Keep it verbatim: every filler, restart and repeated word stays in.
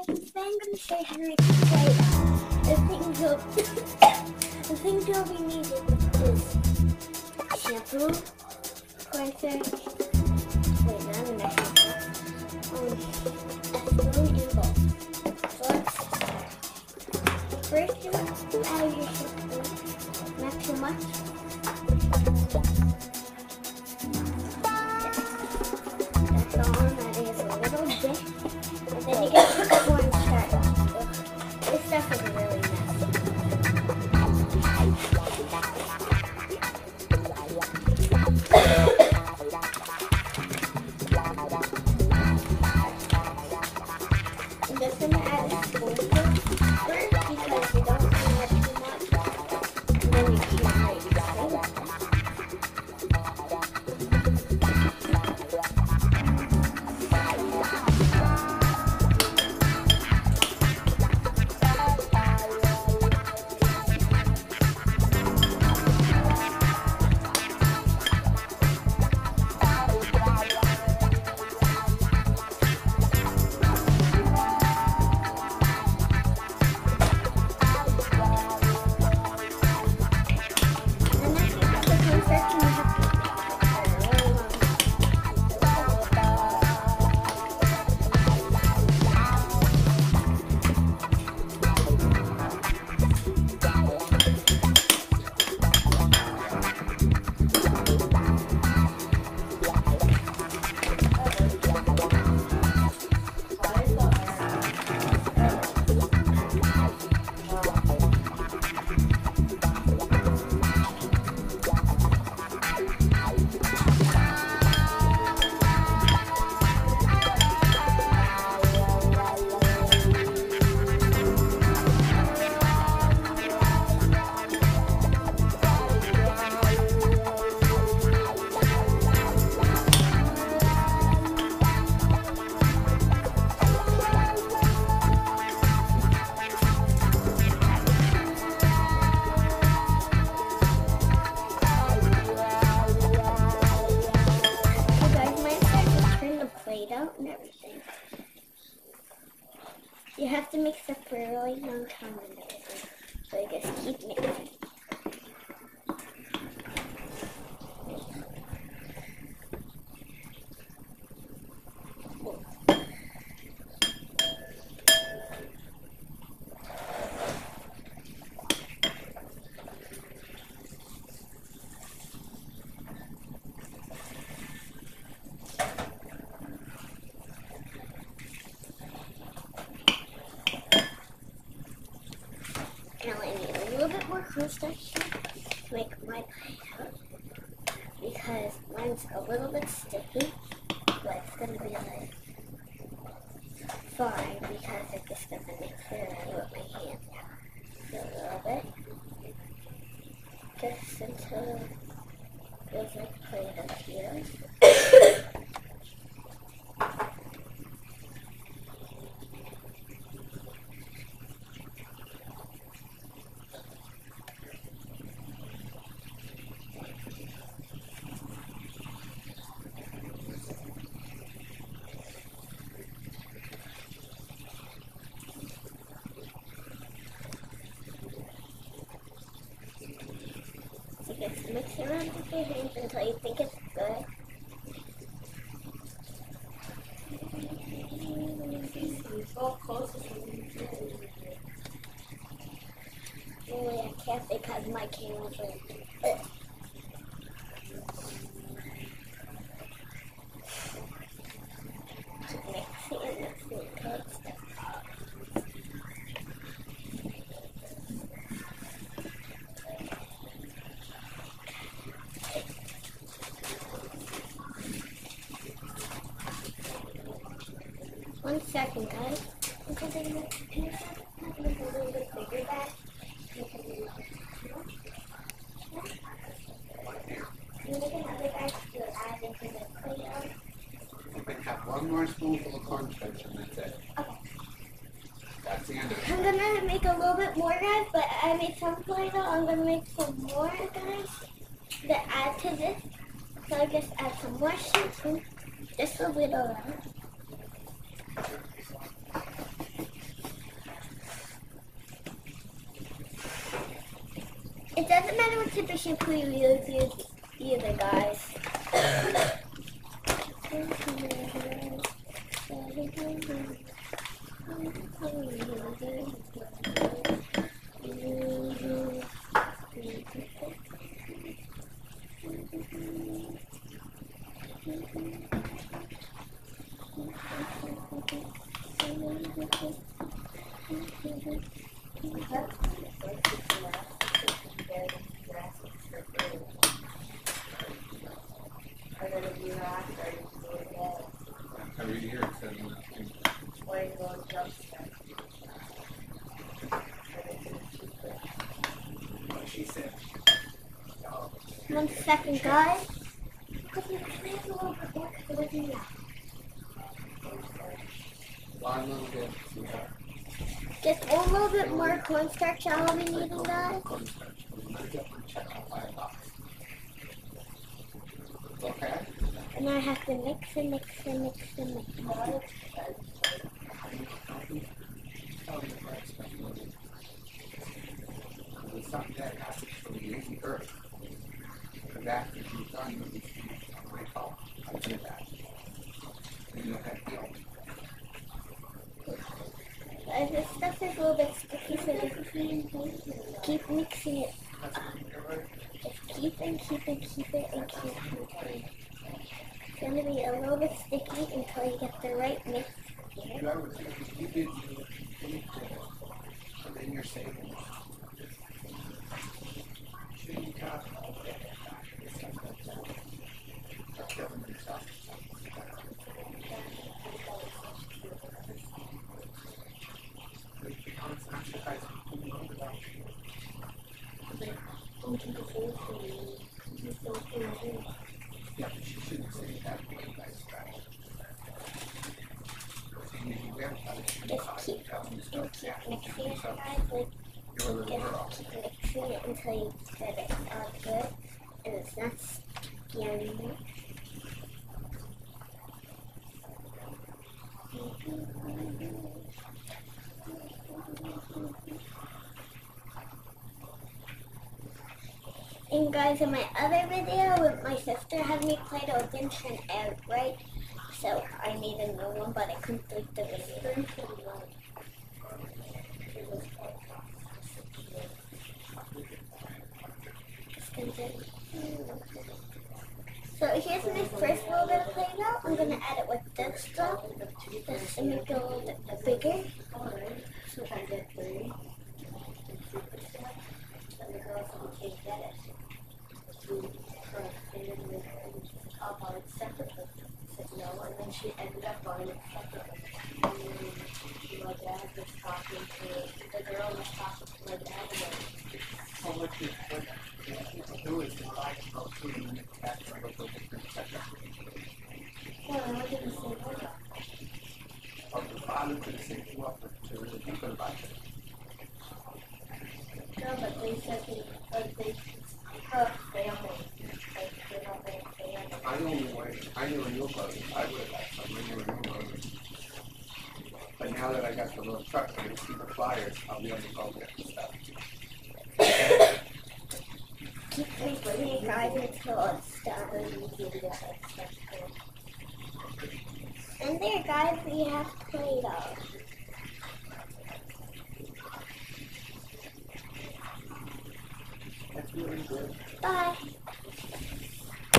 today I'm going to show you how to make playdough. The things you'll, the things you'll be needing is shampoo, cornstarch, wait, not a shampoo, um, a spoon and bowl. So let's start. First you want to add your shampoo, not too much. That's all, that is a little bit. And then you get the cornstarch. This stuff is really messy. I'm just going to add a spoonful first because you don't want to add too much. And then you can't really see it. Out and everything. You have to mix it for a really long time and everything. So I just keep mixing. Now I need a little bit more cornstarch to make my pie out because mine's a little bit sticky, but it's gonna be like fine because I'm just gonna mix it in with my hand a little bit, just until it feels like Play-Doh here. Just mix it around with your hands until you think it's good. Really, I can't because my camera's like this. Mixing and mixing and mixing. One second, guys. Because I'm going to make a little bit bigger bag. Make another bag to add into the Play-Doh. You can have one more spoonful of cornstarch and that's it. Okay. That's the end of it. I'm going to make a little bit more, guys, but I made some Play-Doh. I'm going to make some more, guys, to add to this. So I just add some more shampoo, just a little of it. tip of shampoo you use either, guys. Every year it says what she said. One second, guys. Can I have a little bit more? Because we're doing that. One little bit, sweetheart. Just a little bit more cornstarch I'll be needing, guys. Cornstarch. I'm gonna get one check out by a box. Okay? And I have to mix and mix and mix and mix. It's something that happens from the easy earth. And that if you've done with these things, I call I did that. And you'll have guilt. Guys, this stuff is a little bit sticky, so just keep mixing it. Just keep and keep and keep it and keep it. It's going to be a little bit sticky until you get the right mix. You ever think if you did anything, and then you're saving shouldn't got or killing yourself. Yeah, but she shouldn't say that because that's trash. Just keep, and keep mixing it, guys. Like, just keep mixing it until you get it all good. And it's not sticky anymore. And guys, in my other video with my sister had me Play-Doh, it didn't turn out right. So I made a new one, but I couldn't delete the video. So here's my first little bit of Play-Doh. I'm going to add it with this stuff just to make it a little bit bigger. So I get three. And the girls can't get it. I'll buy it separately. I said no, and then she ended up buying it separately. And then my dad was talking to, the girl was talking to my dad about it. So what you do is divide the both two and then attach them both different separately. No, I didn't say that. Or the father could say you up to the people about it. No, but they said they, but they, her family, like, they're not their family. I only went, I knew a new brother, I would have got some, I knew a new brother. But now that I got the little truck and I see the flyers, I'll be able to go get the stuff. Keep mixing it, guys, until it's done. And there, guys, we have Play-Doh. That's really good. Bye.